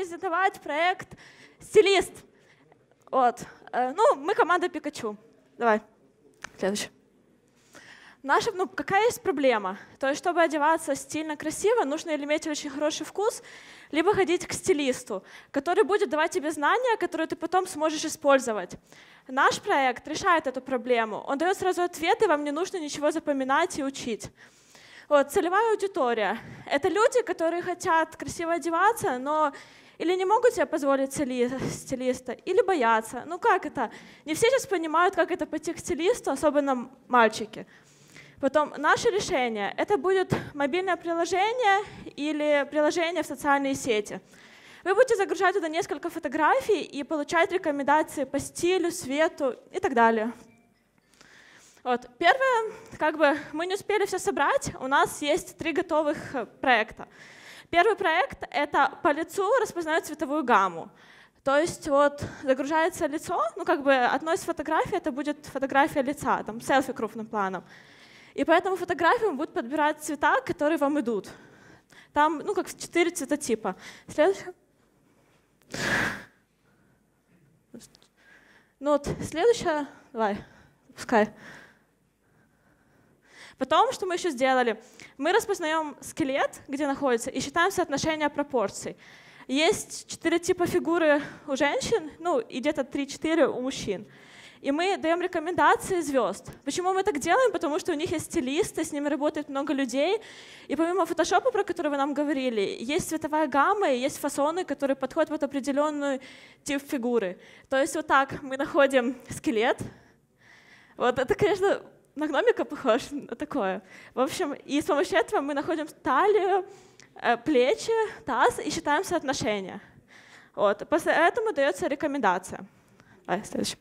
презентовать проект «Стилист». Вот. Ну, мы команда Пикачу. Давай, следующий. Какая есть проблема? То есть, чтобы одеваться стильно, красиво, нужно или иметь очень хороший вкус, либо ходить к стилисту, который будет давать тебе знания, которые ты потом сможешь использовать. Наш проект решает эту проблему. Он дает сразу ответы, вам не нужно ничего запоминать и учить. Вот, целевая аудитория — это люди, которые хотят красиво одеваться, но или не могут себе позволить стилиста, или боятся. Ну как это? Не все сейчас понимают, как это пойти к стилисту, особенно мальчики. Потом наше решение — это будет мобильное приложение или приложение в социальные сети. Вы будете загружать туда несколько фотографий и получать рекомендации по стилю, цвету и так далее. Вот. Первое, мы не успели все собрать, у нас есть 3 готовых проекта. Первый проект — это по лицу распознает цветовую гамму. То есть вот загружается лицо, одной из фотографий это будет фотография лица, там селфи крупным планом. И по этому фотографиям будут подбирать цвета, которые вам идут. Там, 4 цветотипа. Следующее. Следующее. Давай, пускай. Потом, что мы еще сделали? Мы распознаем скелет, где находится, и считаем соотношение пропорций. Есть 4 типа фигуры у женщин, и где-то 3-4 у мужчин. И мы даем рекомендации звезд. Почему мы так делаем? Потому что у них есть стилисты, с ними работает много людей. И помимо фотошопа, про который вы нам говорили, есть цветовая гамма и есть фасоны, которые подходят под определенный тип фигуры. То есть вот так мы находим скелет. Вот это, конечно, на гномика похож, на такое. В общем, и с помощью этого мы находим талию, плечи, таз и считаем соотношение. Вот. После этого дается рекомендация. Давай, следующий.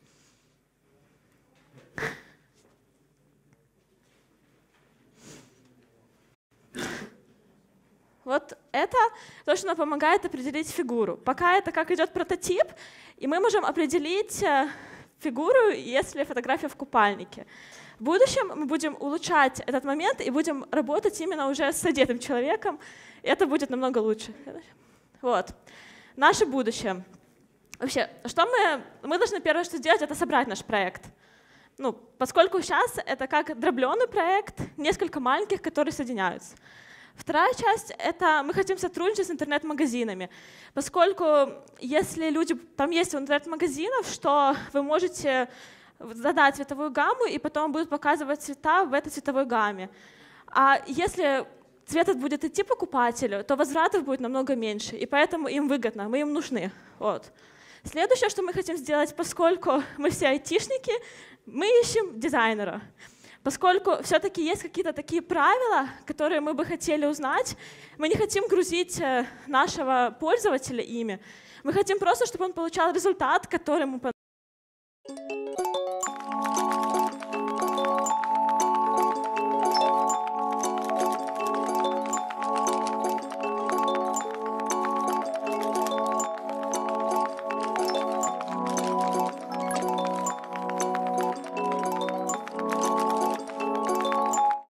Вот это то, что нам помогает определить фигуру. Пока это как идет прототип, и мы можем определить фигуру, если фотография в купальнике. В будущем мы будем улучшать этот момент и будем работать именно уже с одетым человеком, и это будет намного лучше. Вот. Наше будущее. Вообще, что мы должны первое, что сделать, это собрать наш проект. Поскольку сейчас это как дробленый проект, несколько маленьких, которые соединяются. Вторая часть — это мы хотим сотрудничать с интернет-магазинами, поскольку если там есть у интернет-магазинов, что вы можете задать цветовую гамму, и потом будут показывать цвета в этой цветовой гамме. А если цвет будет идти покупателю, то возвратов будет намного меньше, и поэтому им выгодно, мы им нужны. Вот. Следующее, что мы хотим сделать, поскольку мы все айтишники, мы ищем дизайнера. Поскольку все-таки есть какие-то такие правила, которые мы бы хотели узнать, мы не хотим грузить нашего пользователя ими. Мы хотим просто, чтобы он получал результат, который ему понравился.